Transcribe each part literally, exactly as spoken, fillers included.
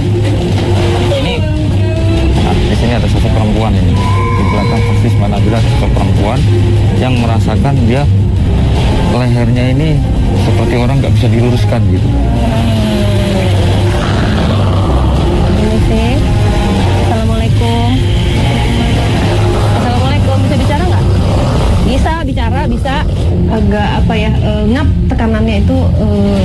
Ini nah, di sini ada sosok perempuan ini. Di belakang persis Manabila sosok perempuan yang merasakan dia lehernya ini seperti orang nggak bisa diluruskan gitu. Ini sih. Assalamualaikum. Assalamualaikum. Bisa bicara nggak? Bisa bicara, bisa. Agak apa ya? Uh, ngap tekanannya itu. Uh,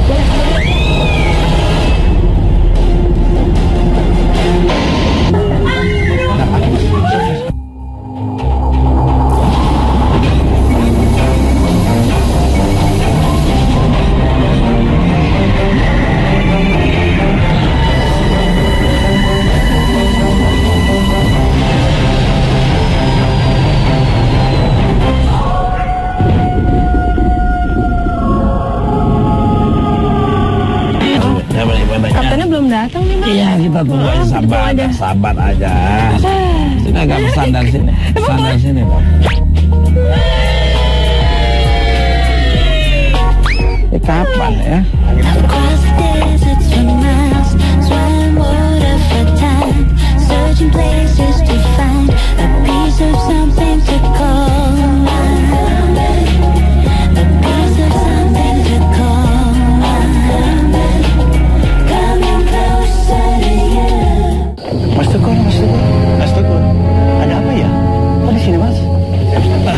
Kaptennya belum datang nih, Mas. Iya, kita tunggu aja, sabar aja. Sabar aja. Sini agak sandal sini. Sandal sini, Pak. Eh, kapan ya? Mas Teguh, Mas Teguh, Mas Teguh, ada apa ya? Kok di sini, Mas? Ah,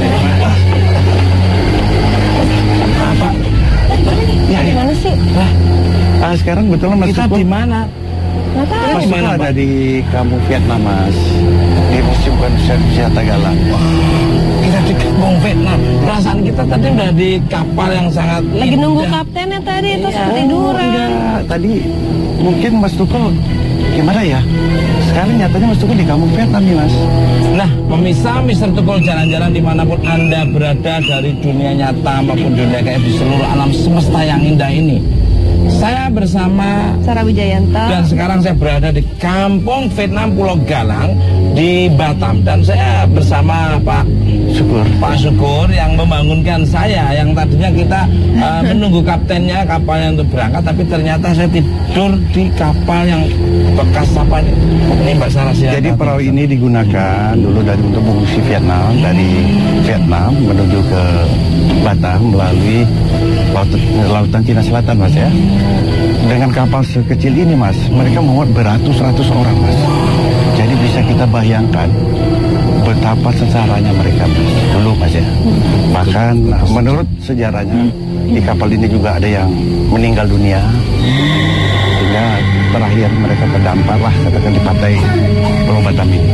apa? Ya, Gimana sih? ah, ah, sekarang betulan Mas Kita Teguh. di mana? Nggak tahu. Mas Teguh ada di kampung Vietnam, Mas. Di musim konser wisata Galang. Kita di kampung Vietnam. Perasaan kita tadi udah di kapal yang sangat Lagi nunggu indah. kaptennya tadi, itu Iya. ketiduran. Enggak, tadi mungkin Mas Teguh gimana ya? Sekarang nyatanya Mas Teguh di kampung Vietnam nih, Mas. Nah, pemirsa Mister Tukul jalan-jalan dimanapun Anda berada dari dunia nyata maupun dunia gaib di seluruh alam semesta yang indah ini. Saya bersama Sarah Wijayanta. dan sekarang saya berada di kampung Vietnam Pulau Galang di Batam dan saya bersama Pak Syukur. Pak Syukur yang membangunkan saya yang tadinya kita uh, menunggu kaptennya kapalnya untuk berangkat tapi ternyata saya tidur di kapal yang bekas apa ini ini Mbak Sarah silakan. Jadi perahu ini digunakan dulu dari untuk mengungsi Vietnam dari Vietnam menuju ke Batam melalui laut, lautan Cina Selatan, Mas ya. Dengan kapal sekecil ini, Mas, mereka memuat beratus-ratus orang, Mas. Jadi bisa kita bayangkan betapa sesaranya mereka, Mas, dulu, Mas ya. Bahkan menurut sejarahnya di kapal ini juga ada yang meninggal dunia. Sehingga terakhir mereka terdampar lah katakan di pantai Pulau Batam ini.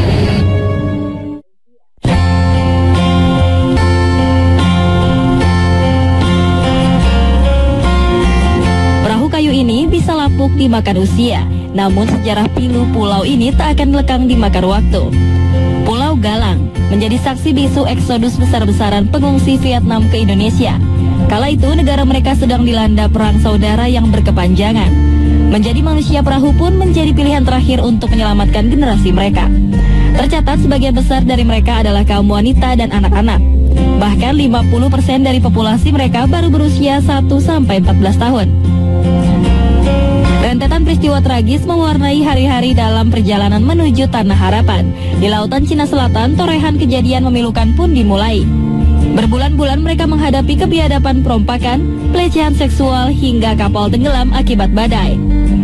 Perahu kayu ini bisa lapuk dimakan usia, namun sejarah pilu pulau ini tak akan lekang dimakan waktu. Pulau Galang menjadi saksi bisu eksodus besar-besaran pengungsi Vietnam ke Indonesia. Kala itu negara mereka sedang dilanda perang saudara yang berkepanjangan. Menjadi manusia perahu pun menjadi pilihan terakhir untuk menyelamatkan generasi mereka. Tercatat sebagian besar dari mereka adalah kaum wanita dan anak-anak. Bahkan lima puluh persen dari populasi mereka baru berusia satu sampai empat belas tahun. Rentetan peristiwa tragis mewarnai hari-hari dalam perjalanan menuju Tanah Harapan. Di lautan Cina Selatan, torehan kejadian memilukan pun dimulai. Berbulan-bulan mereka menghadapi kebiadaban perompakan, pelecehan seksual, hingga kapal tenggelam akibat badai.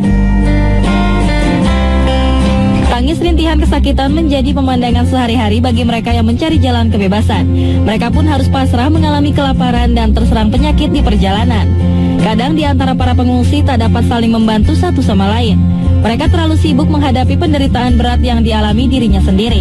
Tangis rintihan kesakitan menjadi pemandangan sehari-hari bagi mereka yang mencari jalan kebebasan. Mereka pun harus pasrah mengalami kelaparan dan terserang penyakit di perjalanan. Kadang di antara para pengungsi tak dapat saling membantu satu sama lain. Mereka terlalu sibuk menghadapi penderitaan berat yang dialami dirinya sendiri.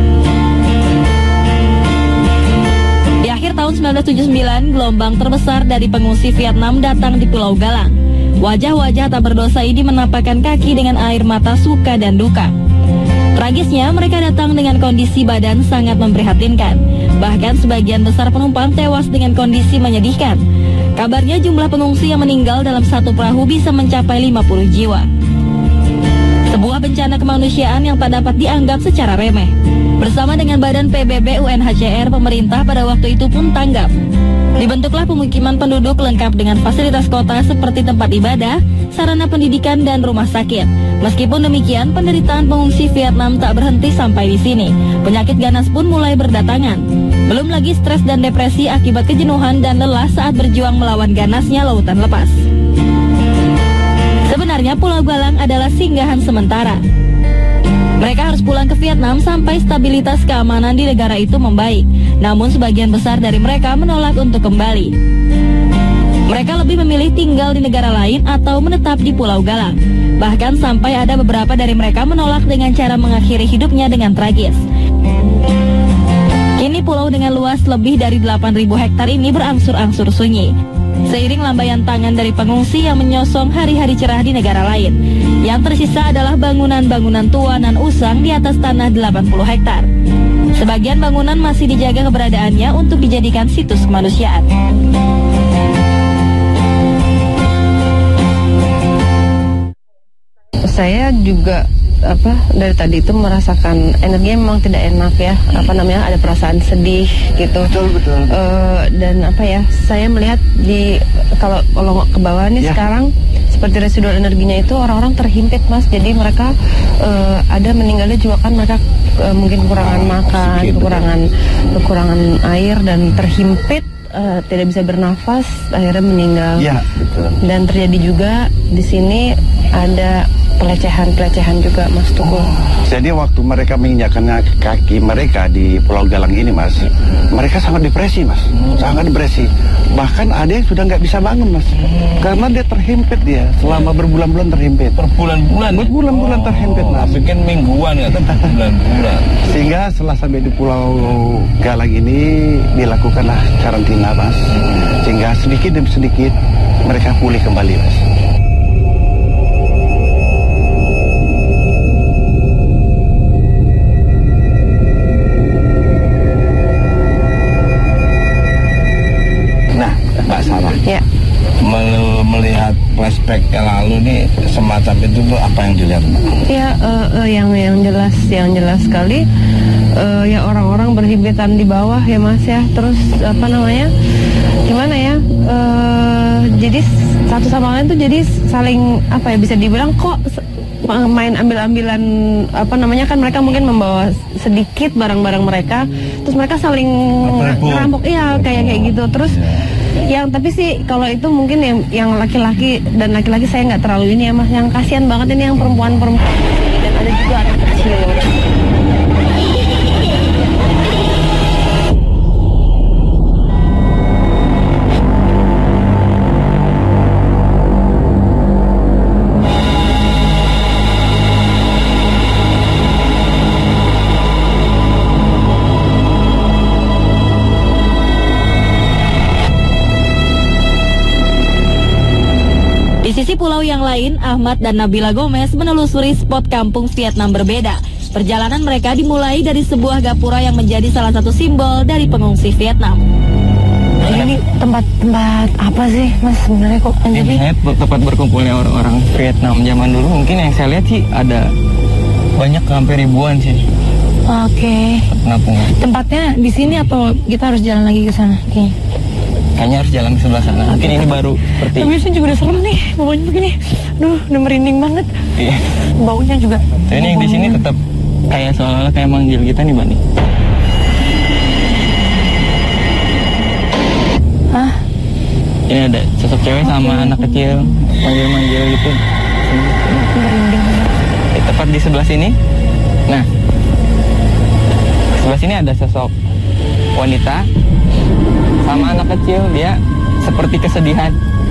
Di akhir tahun sembilan belas tujuh puluh sembilan, gelombang terbesar dari pengungsi Vietnam datang di Pulau Galang. Wajah-wajah tak berdosa ini menampakkan kaki dengan air mata suka dan duka. Tragisnya, mereka datang dengan kondisi badan sangat memprihatinkan. Bahkan sebagian besar penumpang tewas dengan kondisi menyedihkan. Kabarnya jumlah pengungsi yang meninggal dalam satu perahu bisa mencapai lima puluh jiwa. Sebuah bencana kemanusiaan yang tak dapat dianggap secara remeh. Bersama dengan Badan P B B U N H C R, pemerintah pada waktu itu pun tanggap. Dibentuklah pemukiman penduduk lengkap dengan fasilitas kota seperti tempat ibadah, sarana pendidikan, dan rumah sakit. Meskipun demikian, penderitaan pengungsi Vietnam tak berhenti sampai di sini. Penyakit ganas pun mulai berdatangan. Belum lagi stres dan depresi akibat kejenuhan dan lelah saat berjuang melawan ganasnya lautan lepas. Sebenarnya Pulau Galang adalah singgahan sementara. Mereka harus pulang ke Vietnam sampai stabilitas keamanan di negara itu membaik. Namun sebagian besar dari mereka menolak untuk kembali. Mereka lebih memilih tinggal di negara lain atau menetap di Pulau Galang. Bahkan sampai ada beberapa dari mereka menolak dengan cara mengakhiri hidupnya dengan tragis. Kini pulau dengan luas lebih dari delapan ribu hektar ini berangsur-angsur sunyi. Seiring lambaian tangan dari pengungsi yang menyosong hari-hari cerah di negara lain. Yang tersisa adalah bangunan-bangunan tua nan usang di atas tanah delapan puluh hektar. Sebagian bangunan masih dijaga keberadaannya untuk dijadikan situs kemanusiaan. Saya juga apa dari tadi itu merasakan energinya memang tidak enak ya, apa namanya, ada perasaan sedih gitu. Betul betul. Uh, dan apa ya, saya melihat di kalau kalau ke bawah nih ya. Sekarang seperti residual energinya itu orang-orang terhimpit Mas. Jadi mereka uh, ada meninggalnya juga kan mereka uh, mungkin kekurangan oh, makan, sedikit, kekurangan betul. kekurangan air dan terhimpit. Uh, tidak bisa bernafas, akhirnya meninggal. Ya, betul. Dan terjadi juga di sini ada pelecehan-pelecehan juga, Mas Tukul. Oh, jadi waktu mereka menginjakkan kaki mereka di Pulau Galang ini, Mas, mereka sangat depresi, Mas, hmm. sangat depresi. Bahkan ada yang sudah nggak bisa bangun, Mas, hmm. karena dia terhimpit dia selama berbulan-bulan terhimpit. Berbulan-bulan. Berbulan-bulan oh, terhimpit, Mas. Bikin mingguan ya, tapi bulan-bulan. Sehingga setelah sampai di Pulau Galang ini dilakukanlah karantina, Mas, sehingga sedikit demi sedikit mereka pulih kembali, Mas. Nah, Mbak Sarah, ya. melihat flashback ke lalu nih semacam itu tuh apa yang dilihat, Mbak? Ya, uh, uh, yang yang jelas, yang jelas sekali. Uh, ya orang-orang berhimpitan di bawah ya Mas ya. Terus apa namanya, gimana ya, uh, jadi satu sama lain tuh jadi saling apa ya, bisa dibilang kok main ambil-ambilan, apa namanya, kan mereka mungkin membawa sedikit barang-barang mereka, terus mereka saling ngerampok, iya kayak kayak gitu. Terus yang tapi sih kalau itu mungkin yang yang laki-laki dan laki-laki saya nggak terlalu ini ya Mas, yang kasihan banget ini yang perempuan-perempuan dan ada juga anak kecil. Di sisi pulau yang lain, Ahmad dan Nabila Gomez menelusuri spot kampung Vietnam berbeda. Perjalanan mereka dimulai dari sebuah gapura yang menjadi salah satu simbol dari pengungsi Vietnam. Ini tempat-tempat apa sih Mas sebenarnya kok? Ini tempat berkumpulnya orang-orang Vietnam zaman dulu. Mungkin yang saya lihat sih ada banyak, hampir ribuan sih. Oke. Penampungan. Tempatnya di sini atau kita harus jalan lagi ke sana? Oke. Kayaknya harus jalan ke sebelah sana. Mungkin ini baru seperti. Tapi sini juga udah serem nih, baunya begini. Duh, udah merinding banget. Iya. Baunya juga. So, ini yang di sini tetap kayak seolah-olah kayak manggil kita nih, Mbak nih. Hah? Ini ada sosok cewek sama okay. anak kecil manggil-manggil gitu. Merinding banget. Eh, tepat di sebelah sini. Nah, sebelah sini ada sosok wanita sama anak kecil, dia seperti kesedihan.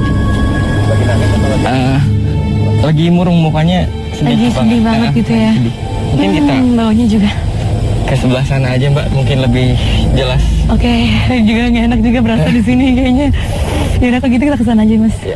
Uh, lagi murung mukanya, sedih lagi banget. sedih banget nah, gitu ya. Sedih. Mungkin hmm, kita baunya juga ke sebelah sana aja Mbak, mungkin lebih jelas. Oke, okay. juga nggak enak juga berasa di sini kayaknya. Yaudah kalau gitu kita ke sana aja Mas. Ya.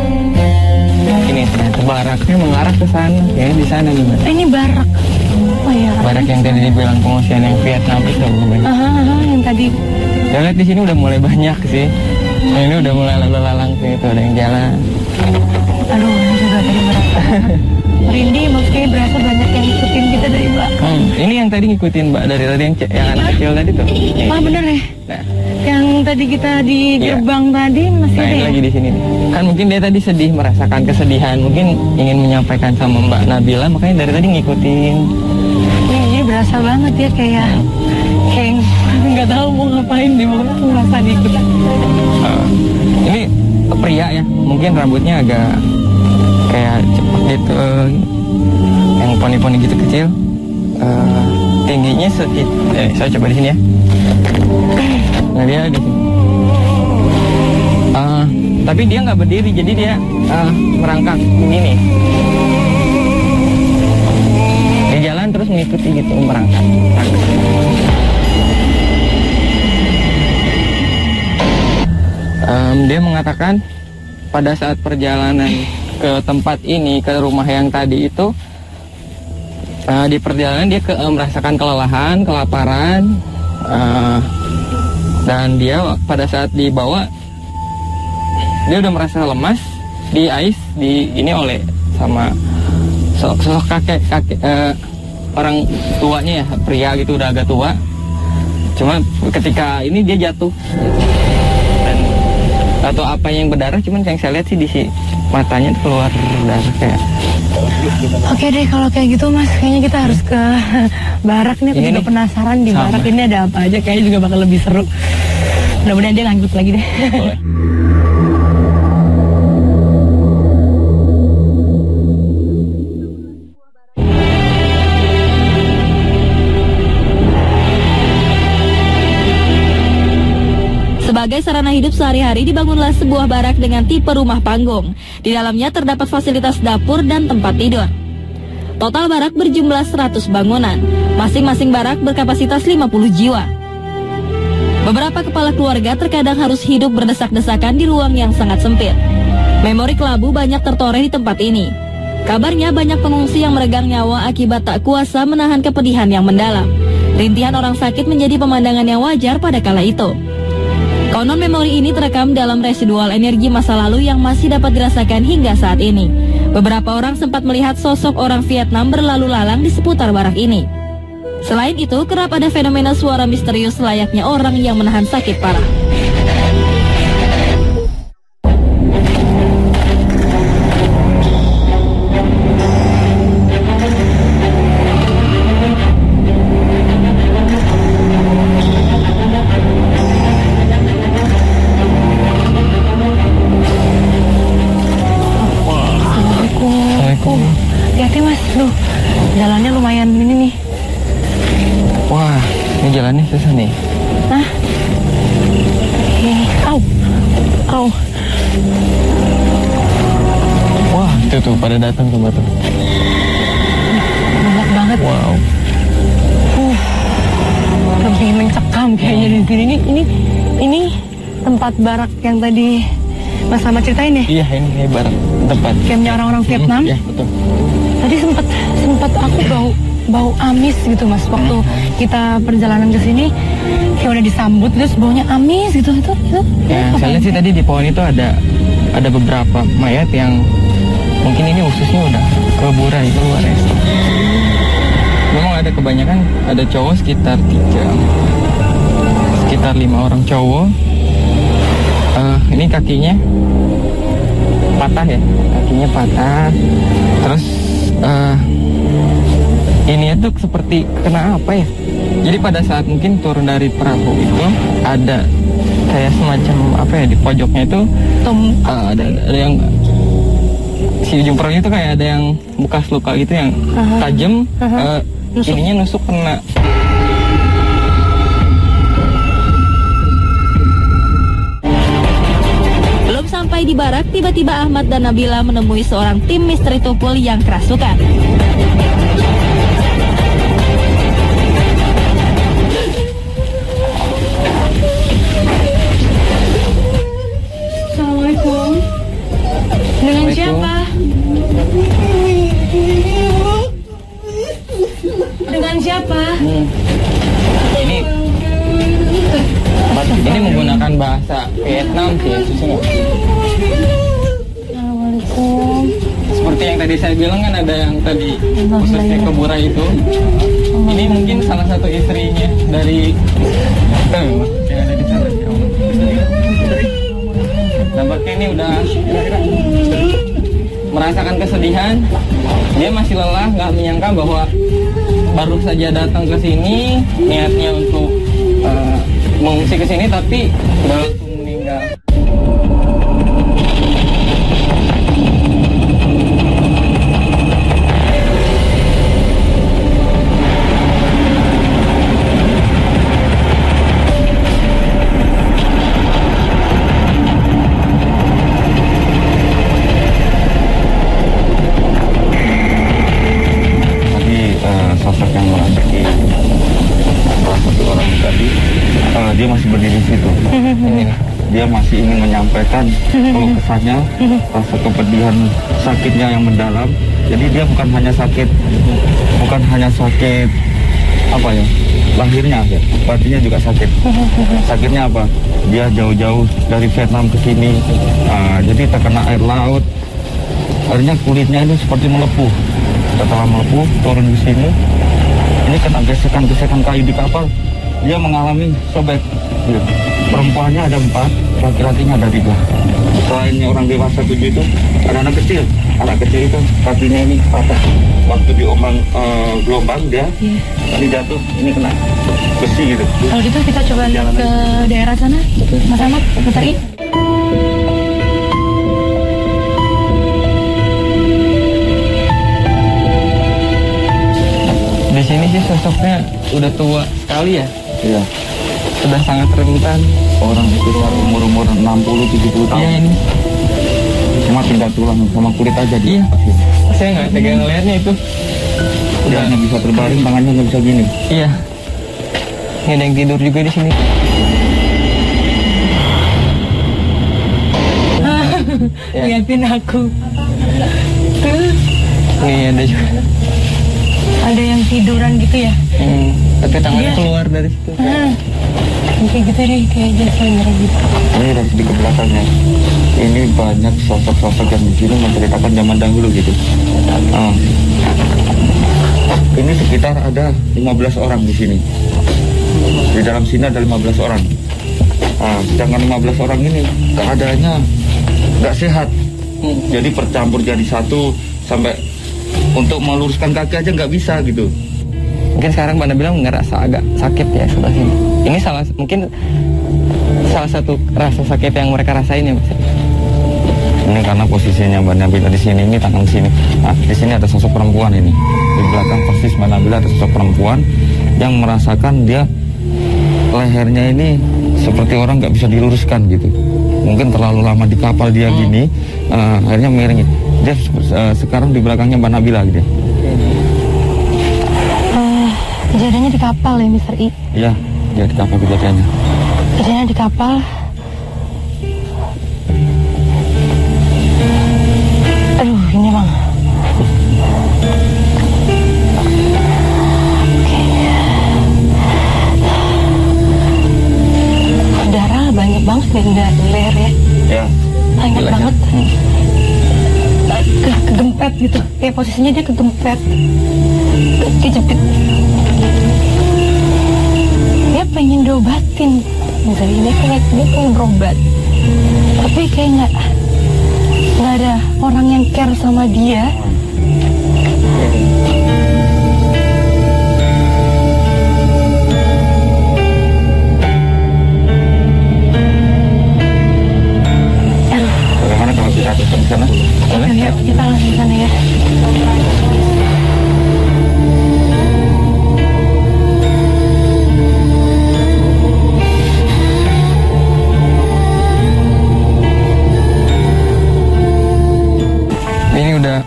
Baraknya mengarah ke sana, ya di sana nih Mbak. Ini barak. Oh my iya. Barak yang tadi dibilang pengungsian yang Vietnam itu banyak. Aha, aha, yang tadi. Saya lihat di sini udah mulai banyak sih. Nah, ini udah mulai lalu-lalang sih, itu ada yang jalan. Aduh, ini juga tadi berasa. Merinding, maksudnya berasa banyak yang ngikutin kita dari belakang. Hmm, ini yang tadi ngikutin Mbak dari tadi yang, ce- yang anak kecil tadi tuh. Ah bener ya? Nah, Yang tadi kita di Iya. gerbang tadi masih nah ada ini ya? lagi di sini nih. Kan mungkin dia tadi sedih, merasakan kesedihan, mungkin ingin menyampaikan sama Mbak Nabila, makanya dari tadi ngikutin. Iya, jadi berasa banget ya kayak kayak nggak tahu mau ngapain di mau merasa diikutin. Uh, ini pria ya, mungkin rambutnya agak kayak cepat gitu, yang poni-poni gitu kecil. Uh, tingginya sedikit, eh, saya coba di sini ya. Nah dia di sini. Uh, tapi dia nggak berdiri, jadi dia uh, merangkak ini nih. Dia jalan terus mengikuti gitu, merangkak. Um, dia mengatakan pada saat perjalanan ke tempat ini, ke rumah yang tadi itu, uh, di perjalanan dia ke, uh, merasakan kelelahan, kelaparan, uh, dan dia pada saat dibawa dia udah merasa lemas, di ais di ini oleh sama sosok, sosok kakek kakek uh, orang tuanya ya, pria gitu udah agak tua. Cuma ketika ini dia jatuh. Atau apa yang berdarah, cuman yang saya lihat sih di si matanya tuh keluar darah kayak. Oke deh kalau kayak gitu Mas, kayaknya kita harus ke barak nih. Aku Ini juga nih. penasaran di Sama. barak ini ada apa aja. Kayaknya juga bakal lebih seru. Mudah-mudahan dia ngangkut lagi deh. Boleh. Sebagai sarana hidup sehari-hari dibangunlah sebuah barak dengan tipe rumah panggung. Di dalamnya terdapat fasilitas dapur dan tempat tidur. Total barak berjumlah seratus bangunan. Masing-masing barak berkapasitas lima puluh jiwa. Beberapa kepala keluarga terkadang harus hidup berdesak-desakan di ruang yang sangat sempit. Memori kelabu banyak tertoreh di tempat ini. Kabarnya banyak pengungsi yang meregang nyawa akibat tak kuasa menahan kepedihan yang mendalam. Rintihan orang sakit menjadi pemandangan yang wajar pada kala itu. Konon memori ini terekam dalam residual energi masa lalu yang masih dapat dirasakan hingga saat ini. Beberapa orang sempat melihat sosok orang Vietnam berlalu lalang di seputar barak ini. Selain itu, kerap ada fenomena suara misterius layaknya orang yang menahan sakit parah. Assalamualaikum. Hati-hati Mas, duh jalannya lumayan ini nih. Wah, ini jalannya susah nih. Hah? Eh, au, au. Wah, itu tuh pada datang tuh batu. Banyak banget. Wow. Uh, lebih mencekam kayaknya di sini. Ini, ini, ini tempat barak yang tadi Mas Ahmad ceritain ya? Iya, ini kayak barak tempat. Campnya orang-orang Vietnam. Iya, betul. Tadi sempat sempat aku bau bau amis gitu Mas waktu kita perjalanan ke sini, kayak udah disambut terus baunya amis gitu itu itu. Ya, apa saya lihat ya? sih tadi di pohon itu ada ada beberapa mayat yang mungkin ini ususnya udah keburai keluar ya. Memang ada kebanyakan, ada cowok sekitar tiga, sekitar lima orang cowok. Eh, ini kakinya patah ya, kakinya patah. Terus eh, ini tuh seperti kena apa ya? Jadi pada saat mungkin turun dari perahu itu ada kayak semacam apa ya, di pojoknya itu Tom, eh, ada, ada yang si ujung perahunya itu kayak ada yang bekas luka gitu yang Aha. tajam. Aha. eh, Nusuk. ininya nusuk kena. Belum sampai di barak, tiba-tiba Ahmad dan Nabila menemui seorang tim misteri tukul yang kerasukan. Assalamualaikum. Dengan siapa? Dengan menggunakan bahasa Vietnam sih susahnya. Assalamualaikum. Seperti yang tadi saya bilang kan ada yang tadi khususnya ke Burai itu. Ini mungkin salah satu istrinya dari eh, yang ada di sana. Nampaknya ini udah merasakan kesedihan. Dia masih lelah, nggak menyangka bahwa baru saja datang ke sini niatnya untuk uh, mengungsi ke sini tapi udah langsung meninggal. Dia masih berdiri di situ. Dia masih ingin menyampaikan kalau kesannya rasa kepedihan sakitnya yang mendalam. Jadi dia bukan hanya sakit, bukan hanya sakit apa ya lahirnya, ya, batinnya juga sakit. Sakitnya apa? Dia jauh-jauh dari Vietnam ke sini, uh, jadi terkena air laut. Akhirnya kulitnya ini seperti melepuh. Setelah melepuh, turun di sini. Ini kena gesekan-gesekan kayu di kapal. Dia mengalami sobek. Ya. Perempuannya ada empat, laki-lakinya ada tiga. Selainnya orang dewasa tujuh itu, ada anak kecil. Anak kecil itu kakinya ini patah. Waktu diombang uh, gelombang dia, yeah. Ini jatuh, ini kena besi gitu. Kalau gitu kita coba lihat ke daerah sana, Mas Ahmad, Mas Ari. Di sini sih sosoknya udah tua sekali ya. Iya. Sudah sangat rentan. Orang sekitar umur-umur enam puluh tujuh puluh tahun. Iya ini. Cuma tinggal tulang sama kulit aja dia. Iya. Saya nggak tega ngeliatnya itu. Udah nggak bisa terbaring, tangannya nggak bisa gini. Iya. Ini ada yang tidur juga di sini. Ya. Liatin aku. Tuh. Nih ada juga. Ada yang tiduran gitu ya? Hmm, tapi tangannya Iya. keluar dari situ. Ah, kayak gitu deh, kayak Jasmine gitu. Ini dari sedikit belakangnya. Ini banyak sosok-sosok yang di sini menceritakan zaman dahulu gitu. Ah. Ini sekitar ada lima belas orang di sini. Di dalam sini ada lima belas orang. Ah, sedangkan lima belas orang ini keadaannya nggak sehat. Hmm. Jadi bercampur jadi satu sampai untuk meluruskan kaki aja nggak bisa gitu. Mungkin sekarang Banda bilang ngerasa agak sakit ya sebelah sini. Ini salah mungkin salah satu rasa sakit yang mereka rasain ya Mas. Ini karena posisinya Mbak Nabila di sini, ini tangan sini. Nah, di sini ada sosok perempuan ini. Di belakang persis Mbak Nabila ada sosok perempuan yang merasakan dia lehernya ini seperti orang nggak bisa diluruskan gitu. Mungkin terlalu lama di kapal dia gini, uh, akhirnya miring. Dia uh, sekarang di belakangnya Mbak Nabila gitu. Uh, kejadiannya di kapal ya, Mister I? Iya, dia di kapal kejadiannya. Kejadiannya di kapal. Aduh, ini bang. Oke. Darah banyak banget nih di leher ya. Ya. Banyak leher. banget. Ke kegempet gitu. Kayak posisinya dia kegempet. Ke kejepit. Dia pengen diobatin. Misalnya dia kayak dia pengen berobat. Tapi kayak nggak nggak ada orang yang care sama dia. Bagaimana kalau kita ke sana? Boleh? Yuk, kita langsung sana ya. Ini udah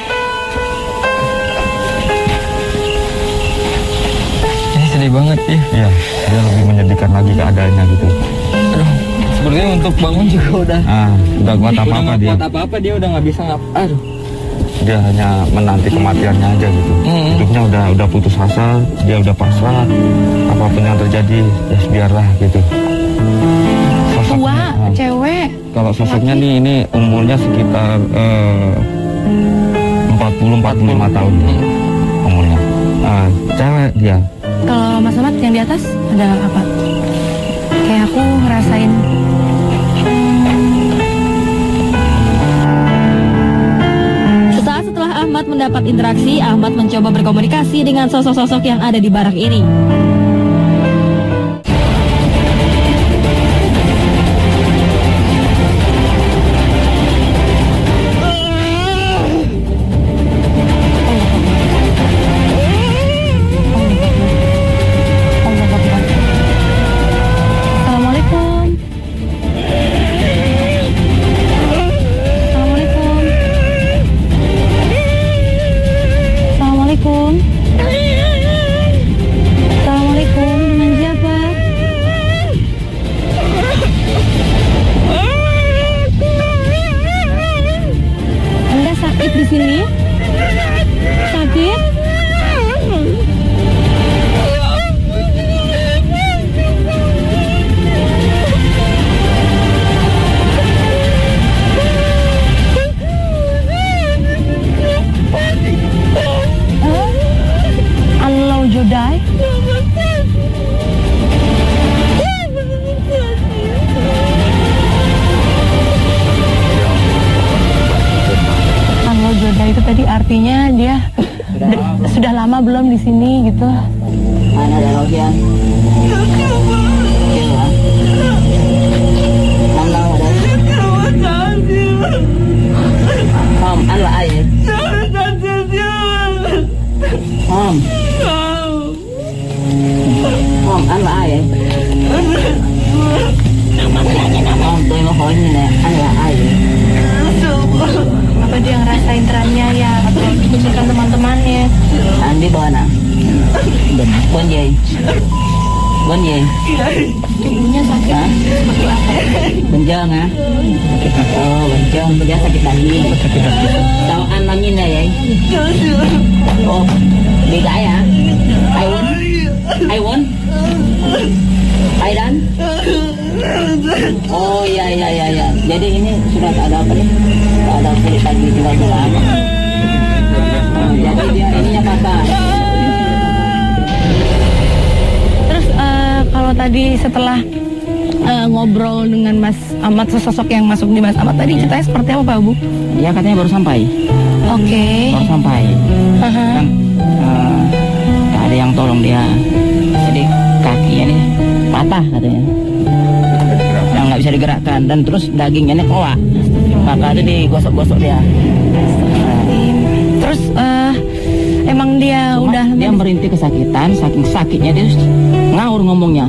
ini sedih banget ya. Iya, dia lebih menyedihkan lagi keadaannya gitu. Aduh, sepertinya untuk bangun juga udah Ah, udah kuat udah apa-apa nggak dia. kuat apa-apa dia udah nggak bisa ngap. Aduh. Dia hanya menanti kematiannya aja gitu. Hmm. Hidupnya udah udah putus asa, dia udah pasrah. Apapun yang terjadi, ya biarlah gitu. kalau sosoknya nih ini umurnya sekitar eh, empat puluh sampai empat puluh lima tahun umurnya. Nah, cewek dia. Kalau Mas Ahmad yang di atas ada apa? Kayak aku ngerasain. Sesaat setelah Ahmad mendapat interaksi, Ahmad mencoba berkomunikasi dengan sosok-sosok yang ada di barak ini. Artinya dia sudah lama belum di sini gitu. Mana ada logian? Mana ada? Om, anu air. Om. Om, anu air. Om, tôi mau hỏi như này, anu air. Apa dia ngerasain trennya ya atau dikucilkan teman-temannya? Andi mana? Bon gì? Bon gì? Ibunya sakit. Hah? Benjang hả? Oh, benjang, benjang sakit lagi. Sao anh làm như này vậy? Oh, bị gãy hả? Ai quấn? Ai quấn? Ai đánh? Oh iya iya iya iya. Jadi ini sudah ada apa nih? Ada kulit lagi juga lama. Oh, jadi dia ininya patah. Terus uh, kalau tadi setelah uh, ngobrol dengan Mas Ahmad, sosok yang masuk di Mas Ahmad tadi ceritanya seperti apa Pak Bu? Dia katanya baru sampai. Oke. Okay. Baru sampai. Uh-huh. Kan uh, tak ada yang tolong dia. Jadi kakinya nih patah katanya. Yang nggak bisa digerakkan dan terus dagingnya nih keluar. Maka itu digosok-gosok dia. Terus uh, emang dia Cuma udah dia merintih kesakitan, saking sakitnya dia ngawur ngomongnya.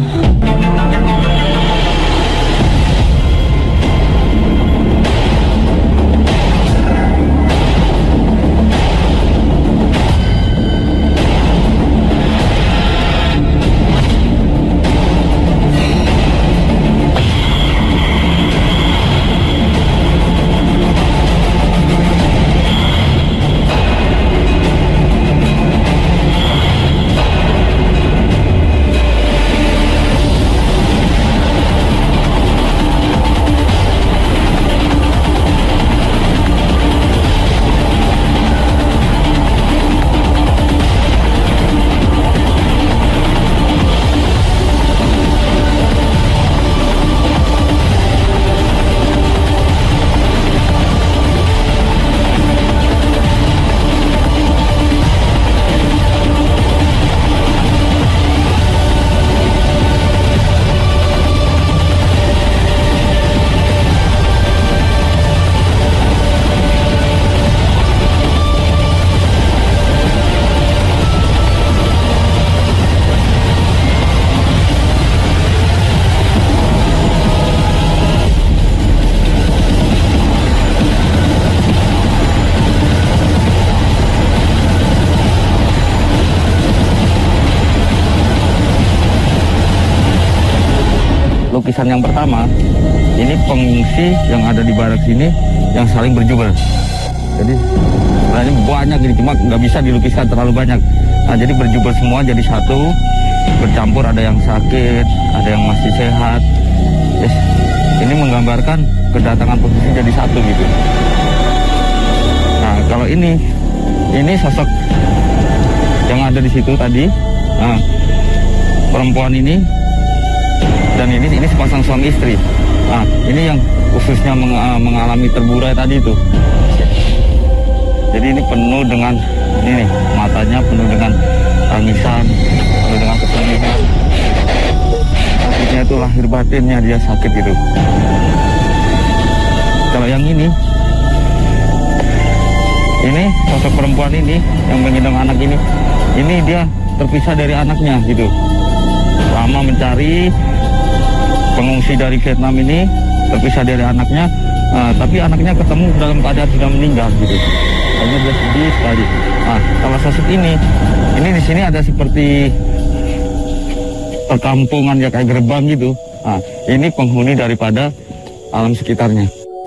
Lukisan yang pertama, ini pengungsi yang ada di barak sini yang saling berjubel. Jadi sebenarnya banyak, jadi cuma nggak bisa dilukiskan terlalu banyak. Nah, jadi berjubel semua jadi satu, bercampur, ada yang sakit, ada yang masih sehat. Yes. Ini menggambarkan kedatangan posisi jadi satu gitu. Nah kalau ini, ini sosok yang ada di situ tadi, nah, perempuan ini dan ini ini sepasang suami istri. Nah ini yang khususnya meng, uh, mengalami terburai tadi itu. Jadi ini penuh dengan ini matanya penuh dengan tangisan, penuh dengan kesedihan. Akhirnya itu lahir batinnya dia sakit itu. Kalau yang ini, ini sosok perempuan ini yang menggendong anak ini, ini dia terpisah dari anaknya gitu. Lama mencari pengungsi dari Vietnam ini, terpisah dari anaknya, uh, tapi anaknya ketemu dalam keadaan sudah meninggal gitu. Hanya dia sedih sekali. Nah, kalau sosok ini, ini di sini ada seperti perkampungan ya kayak gerbang gitu. Nah, ini penghuni daripada alam sekitarnya.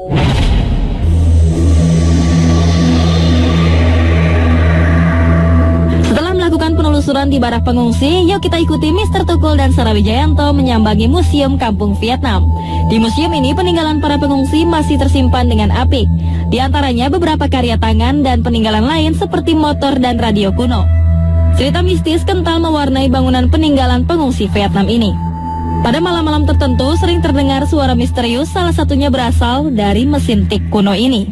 Setelah melakukan penelusuran di barak pengungsi, yuk kita ikuti Mister Tukul dan Sarah Wijayanto menyambangi Museum Kampung Vietnam. Di museum ini peninggalan para pengungsi masih tersimpan dengan apik. Di antaranya beberapa karya tangan dan peninggalan lain seperti motor dan radio kuno. Cerita mistis kental mewarnai bangunan peninggalan pengungsi Vietnam ini. Pada malam-malam tertentu sering terdengar suara misterius, salah satunya berasal dari mesin tik kuno ini.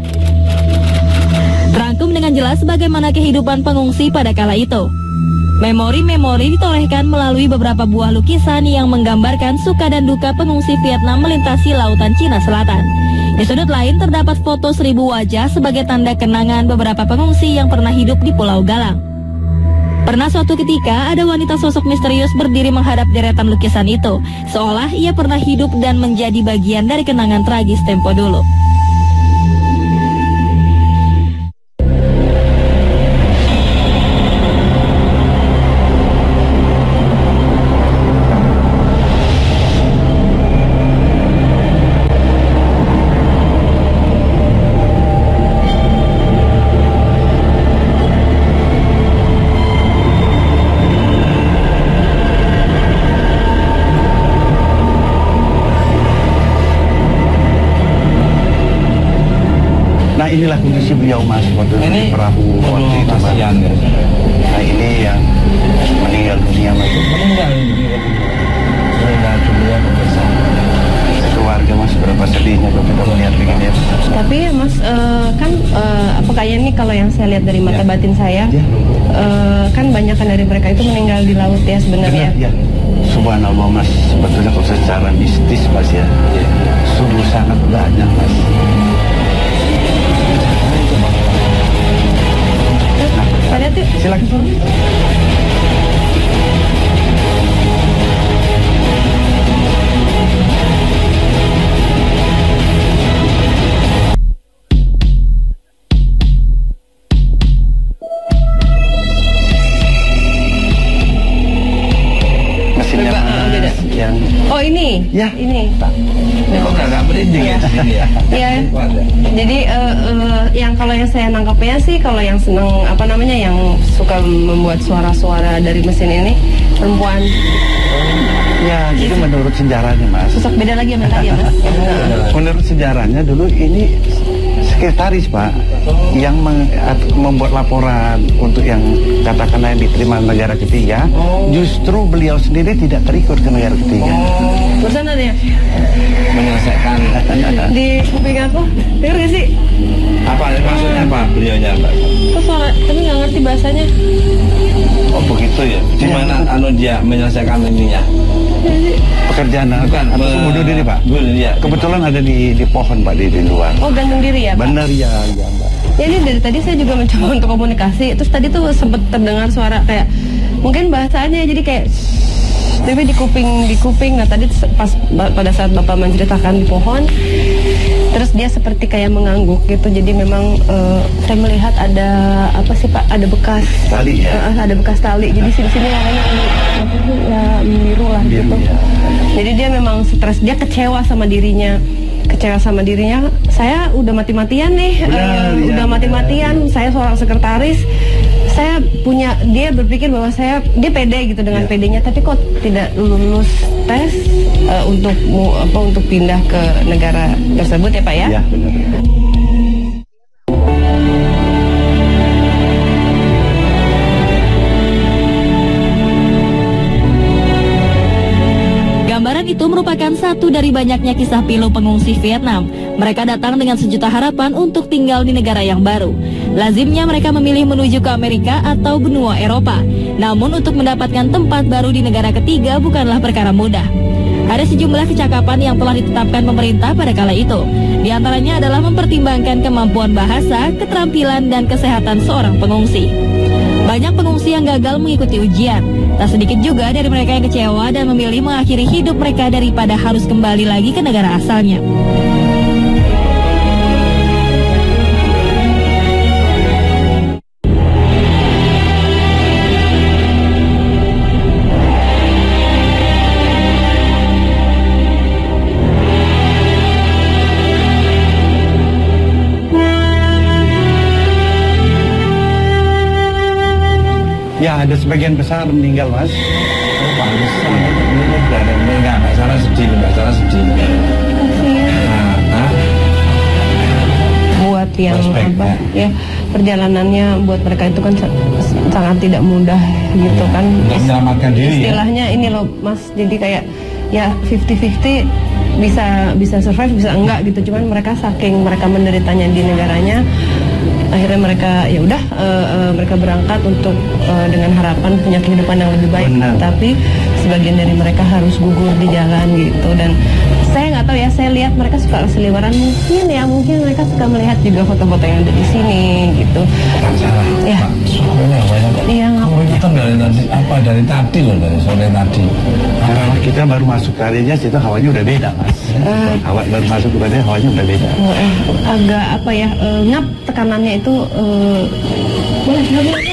Terangkum dengan jelas bagaimana kehidupan pengungsi pada kala itu. Memori-memori ditorehkan melalui beberapa buah lukisan yang menggambarkan suka dan duka pengungsi Vietnam melintasi lautan Cina Selatan. Di sudut lain terdapat foto seribu wajah sebagai tanda kenangan beberapa pengungsi yang pernah hidup di Pulau Galang. Pernah suatu ketika ada wanita sosok misterius berdiri menghadap deretan lukisan itu, seolah ia pernah hidup dan menjadi bagian dari kenangan tragis tempo dulu. Inilah kondisi beliau mas waktu ini di perahu waktu itu mas. Ya. Nah ini yang meninggal dunia mas. Meninggal meninggal dunia bersama keluarga mas, berapa sedihnya kalau kita melihat begini ya. Tapi ya mas, uh, kan uh, apa kayaknya nih kalau yang saya lihat dari mata ya. batin saya, ya. uh, kan banyak kan dari mereka itu meninggal di laut ya sebenarnya. Ya. Subhanallah mas, sebetulnya kalau secara mistis mas ya, ya. Sungguh sangat banyak mas. Pada tuh silakan. Mesinnya Beba, beda. Yang oh ini, ya ini Pak. Kok nggak merinding ya sini ya? Iya. Jadi uh, uh, yang kalau yang saya nangkapnya sih, kalau yang seneng apa namanya, yang suka membuat suara-suara dari mesin ini perempuan. Ya, jadi menurut sejarahnya mas. Sosok beda lagi sama tadi ya mas. Menurut sejarahnya dulu ini sekretaris pak yang meng, membuat laporan untuk yang katakanlah yang diterima negara ketiga. Oh. Justru beliau sendiri tidak terikut ke negara ketiga. Oh. Barusan ada ya? Menyelesaikan di kuping aku, denger gak sih? apa maksudnya apa beliaunya mbak? Kok suara, tapi nggak ngerti bahasanya. Oh begitu ya? Di mana anu dia menyelesaikan ininya? Pekerjaan bukan atau bunuh diri pak? Bunuh diri ya. Kebetulan ada di di pohon pak, di, di luar. Oh gantung diri ya pak? Benar ya, ya mbak. Ya ini dari tadi saya juga mencoba untuk komunikasi. Terus tadi tuh sempat terdengar suara kayak mungkin bahasanya jadi kayak tapi di kuping di kuping. Nah tadi pas pada saat bapak menceritakan di pohon, terus dia seperti kayak mengangguk gitu. Jadi memang uh, saya melihat ada apa sih pak? Ada bekas tali ya? Uh, ada bekas tali. Jadi sini sini warnanya ya biru lah biru, gitu. Ya. Jadi dia memang stres. Dia kecewa sama dirinya. Kecewa sama dirinya. Saya udah mati-matian nih. Benar, uh, ya, udah mati-matian. Saya seorang sekretaris. saya punya, dia berpikir bahwa saya, dia pede gitu dengan Ya. pedenya, tapi kok tidak lulus tes uh, untuk mu- apa untuk pindah ke negara tersebut ya Pak ya? Ya, benar. Gambaran itu merupakan satu dari banyaknya kisah pilu pengungsi Vietnam. Mereka datang dengan sejuta harapan untuk tinggal di negara yang baru. Lazimnya mereka memilih menuju ke Amerika atau benua Eropa. Namun untuk mendapatkan tempat baru di negara ketiga bukanlah perkara mudah. Ada sejumlah kecakapan yang telah ditetapkan pemerintah pada kala itu. Di antaranya adalah mempertimbangkan kemampuan bahasa, keterampilan, dan kesehatan seorang pengungsi. Banyak pengungsi yang gagal mengikuti ujian. Tak sedikit juga dari mereka yang kecewa dan memilih mengakhiri hidup mereka daripada harus kembali lagi ke negara asalnya. Ya, ada sebagian besar meninggal, Mas. Oh, pantesan. Ini nggak ada, nggak nggak salah sedih, nggak salah sedih. Nah, nah, Buat yang Prospek, apa ya perjalanannya buat mereka itu kan sa- sangat tidak mudah gitu kan. untuk menyelamatkan diri ya. Istilahnya ini loh Mas, jadi kayak ya fifty fifty bisa bisa survive bisa enggak gitu, cuman mereka saking mereka menderitanya di negaranya, akhirnya mereka ya udah eh, eh, mereka berangkat untuk eh, dengan harapan punya kehidupan yang lebih baik. Benar. Tapi sebagian dari mereka harus gugur di jalan gitu, dan saya nggak tahu ya, saya lihat mereka suka seliweran, mungkin ya mungkin mereka suka melihat juga foto-foto yang ada di sini gitu. Nggak salah. Ya. Pak, soalnya banyak kok. Iya, nggak Kamu itu kan dari tadi apa dari tadi loh, dari sore tadi. Karena kita baru masuk ke areanya, situ hawanya udah beda, Mas. Eh. Hawa baru masuk ke area, hawanya udah beda. Eh, agak apa ya eh, ngap tekanannya itu eh, boleh nggak boleh?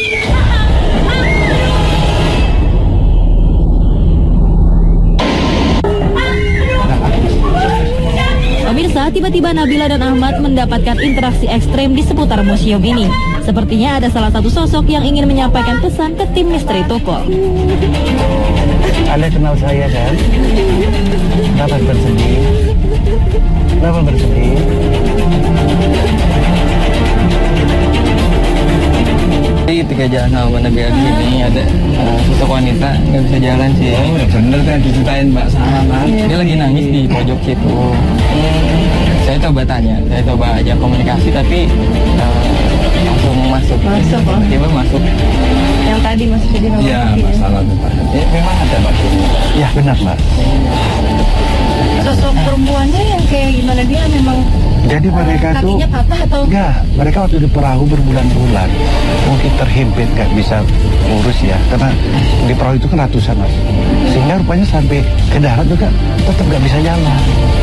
Pemirsa, tiba-tiba Nabila dan Ahmad mendapatkan interaksi ekstrem di seputar museum ini. Sepertinya ada salah satu sosok yang ingin menyampaikan pesan ke tim misteri Tukul. Anda kenal saya kan? Kenapa bersedih? Kenapa bersedih? Jadi ketika jalan sama Nabila di sini ada uh, sosok wanita nggak bisa jalan sih. Oh ya bener kan diceritain Mbak Sarah kan. Dia lagi nangis di pojok situ. Saya coba tanya, saya coba ajak komunikasi tapi uh, langsung masuk. Masuk, oh. Tiba-tiba masuk. Yang tadi Mas jadi nomor Iya tiga. masalah itu Pak. Ya, memang ada Pak. Ya benar, Mbak. Sosok perempuannya yang kayak gimana, dia memang Jadi mereka tuh kakinya patah atau enggak, mereka waktu di perahu berbulan-bulan mungkin terhimpit nggak bisa urus ya, karena di perahu itu kan ratusan, Mas, sehingga rupanya sampai ke darat juga tetap nggak bisa jalan.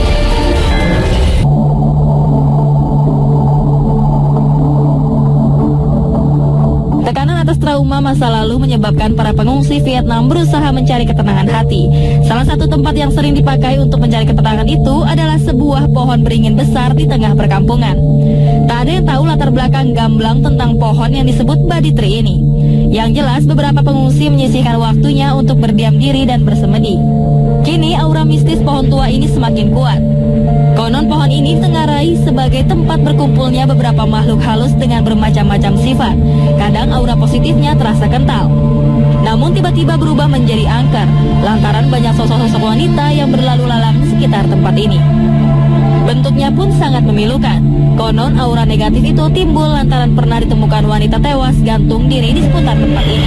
Tekanan atas trauma masa lalu menyebabkan para pengungsi Vietnam berusaha mencari ketenangan hati. Salah satu tempat yang sering dipakai untuk mencari ketenangan itu adalah sebuah pohon beringin besar di tengah perkampungan. Tak ada yang tahu latar belakang gamblang tentang pohon yang disebut body tree ini. Yang jelas beberapa pengungsi menyisihkan waktunya untuk berdiam diri dan bersemedi. Kini aura mistis pohon tua ini semakin kuat. Konon pohon ini ditengarai sebagai tempat berkumpulnya beberapa makhluk halus dengan bermacam-macam sifat. Kadang aura positifnya terasa kental, namun tiba-tiba berubah menjadi angker lantaran banyak sosok-sosok wanita yang berlalu lalang di sekitar tempat ini. Bentuknya pun sangat memilukan. Konon aura negatif itu timbul lantaran pernah ditemukan wanita tewas gantung diri di seputar tempat ini.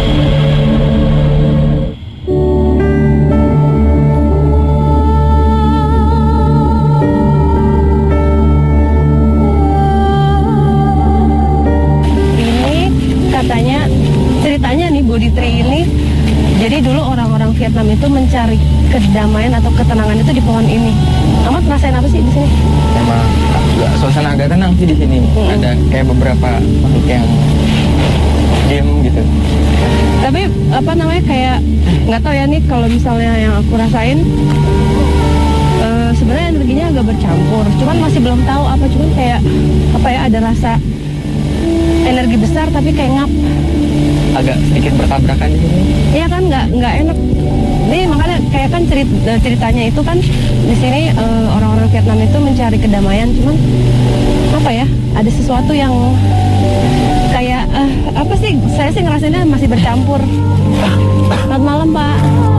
Katanya ceritanya nih body tree ini, jadi dulu orang-orang Vietnam itu mencari kedamaian atau ketenangan itu di pohon ini. Ahmad ngerasain apa sih di sini? Emang agak suasana agak tenang sih di sini. Hmm. Ada kayak beberapa makhluk yang diem gitu. Tapi apa namanya kayak nggak tahu ya nih, kalau misalnya yang aku rasain eh, sebenarnya energinya agak bercampur. Cuman masih belum tahu apa, cuman kayak apa ya, ada rasa energi besar tapi kayak ngap. Agak sedikit bertabrakan gitu. Iya kan, nggak nggak enak. Ini makanya kayak kan cerit, ceritanya itu kan di sini eh, orang-orang Vietnam itu mencari kedamaian, cuman apa ya? Ada sesuatu yang kayak eh, apa sih? Saya sih ngerasainnya masih bercampur. Selamat malam, Pak.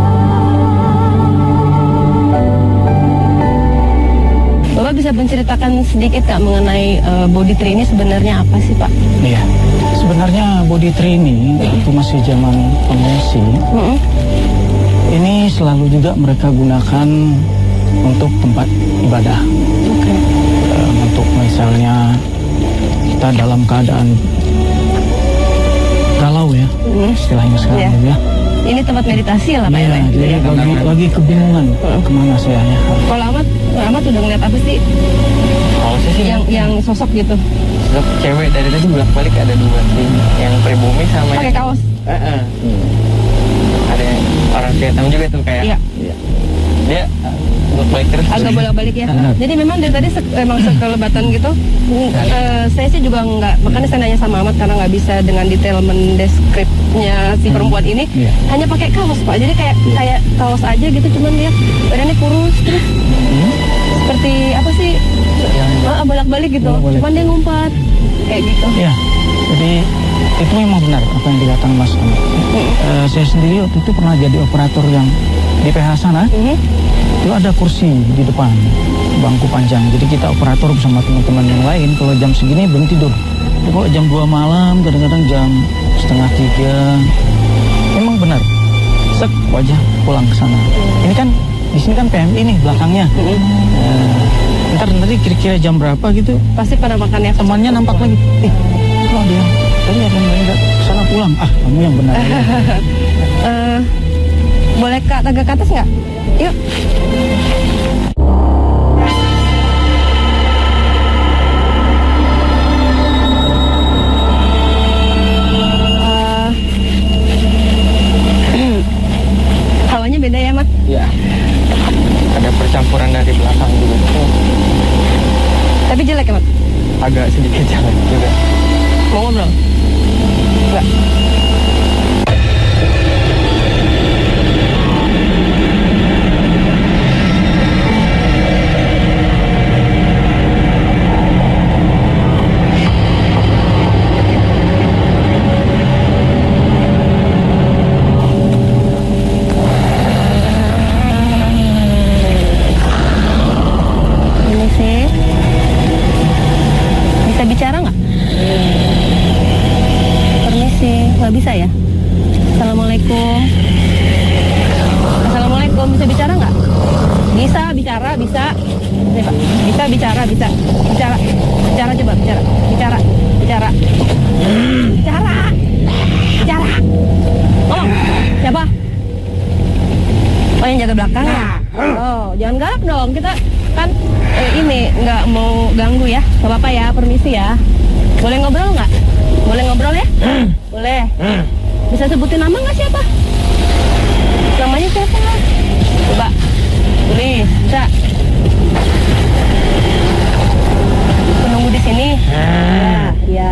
Bapak bisa menceritakan sedikit Kak mengenai uh, body tree ini sebenarnya apa sih Pak? Iya, sebenarnya body tree ini itu masih zaman pengungsi. Mm-hmm. Ini selalu juga mereka gunakan untuk tempat ibadah. Okay. Uh, untuk misalnya kita dalam keadaan galau ya, mm-hmm. istilahnya sekarang yeah. ya. Ini tempat meditasi lah Pak ya. Ya, jadi ya. lagi, lagi kebingungan mm-hmm. kemana saya ya. Kalau Ahmad, Ahmad udah ngeliat apa sih? Kalau saya sih yang yang sosok gitu. Sosok cewek dari tadi bolak-balik ada dua sih, yang pribumi sama pakai kaos. Uh-uh. Hmm. Ada yang orang Vietnam juga tuh kayak. Iya. Dia bolak-balik terus. Agak bolak-balik ya. Uh-huh. Jadi memang dari tadi se- emang sekelebatan gitu. Uh, saya sih juga nggak, makanya saya nanya sama Ahmad karena nggak bisa dengan detail mendeskripsinya si perempuan ini. Yeah. Hanya pakai kaos Pak. Jadi kayak yeah. kayak kaos aja gitu, cuman dia badannya kurus terus. Hmm? Seperti apa sih? Ah, bolak-balik gitu. Bolak-balik. Cuman dia ngumpat kayak gitu. Iya. Jadi itu memang benar apa yang dikatakan Mas Ahmad. Mm-hmm. Uh, saya sendiri waktu itu pernah jadi operator yang di P H sana. Mm-hmm. Itu ada kursi di depan, bangku panjang. Jadi kita operator bersama teman-teman yang lain. Kalau jam segini belum tidur. Jadi kalau jam dua malam, kadang-kadang jam setengah tiga. Memang benar. Sek wajah pulang ke sana. Mm-hmm. Ini kan di sini kan P M I nih belakangnya. Mm-hmm. Uh, ntar nanti kira-kira jam berapa gitu. Pasti pada makan ya. Temannya nampak lagi. Eh, kalau dia tadi ada yang nggak sana pulang. Ah, kamu yang benar. uh, boleh Kak agak ke atas nggak? Yuk. Uh, hawanya beda ya, Mat? Iya. Ada percampuran dari belakang juga. Tapi jelek ya, Mat? Agak sedikit jelek juga. Mau ngobrol? Enggak. Bisa ya? Assalamualaikum. Assalamualaikum, bisa bicara nggak? Bisa bicara, bisa. Nih Pak, bisa bicara, bisa. Bicara, bicara coba, bicara, bicara, bicara, bicara, bicara. Ngomong, siapa? Oh yang jaga belakang ya? Oh, jangan galak dong, kita kan eh, ini nggak mau ganggu ya. Gak apa-apa ya, permisi ya. Boleh ngobrol nggak? Boleh ngobrol ya? Boleh. Bisa sebutin nama nggak siapa? Namanya siapa? Coba. Boleh. Bisa. Penunggu di sini. Ya, ya.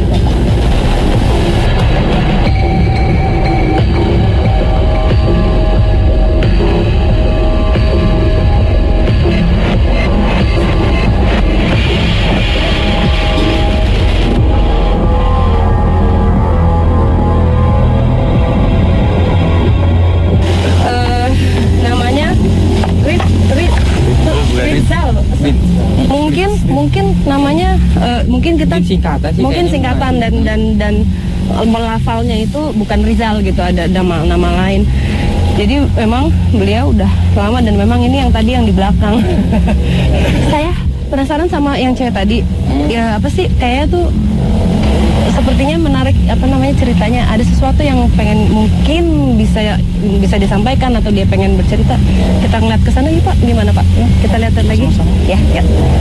Mungkin mungkin namanya uh, mungkin kita mungkin singkatan sih mungkin singkatan dan dan dan melafalnya itu bukan Rizal gitu, ada nama nama lain. Jadi memang beliau udah lama dan memang ini yang tadi yang di belakang. Saya penasaran sama yang cewek tadi. Ya apa sih kayaknya tuh sepertinya menarik apa namanya ceritanya, ada sesuatu yang pengen mungkin bisa bisa disampaikan atau dia pengen bercerita. Kita ngeliat ke sana nih Pak, gimana Pak? Ya, kita lihat lagi. Sama-sama. Ya, ya.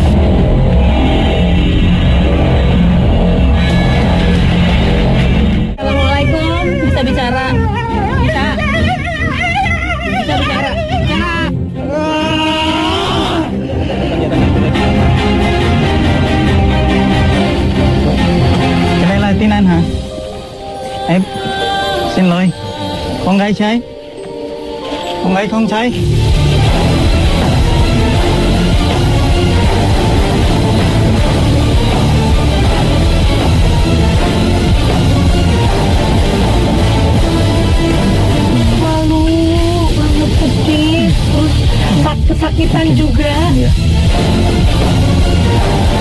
Assalamualaikum, bisa bicara? Bisa. Bisa bicara. Bicara. ไรใช้ของไรของใช้ Malu banget, sedih, terus sak kesakitan juga. Iya.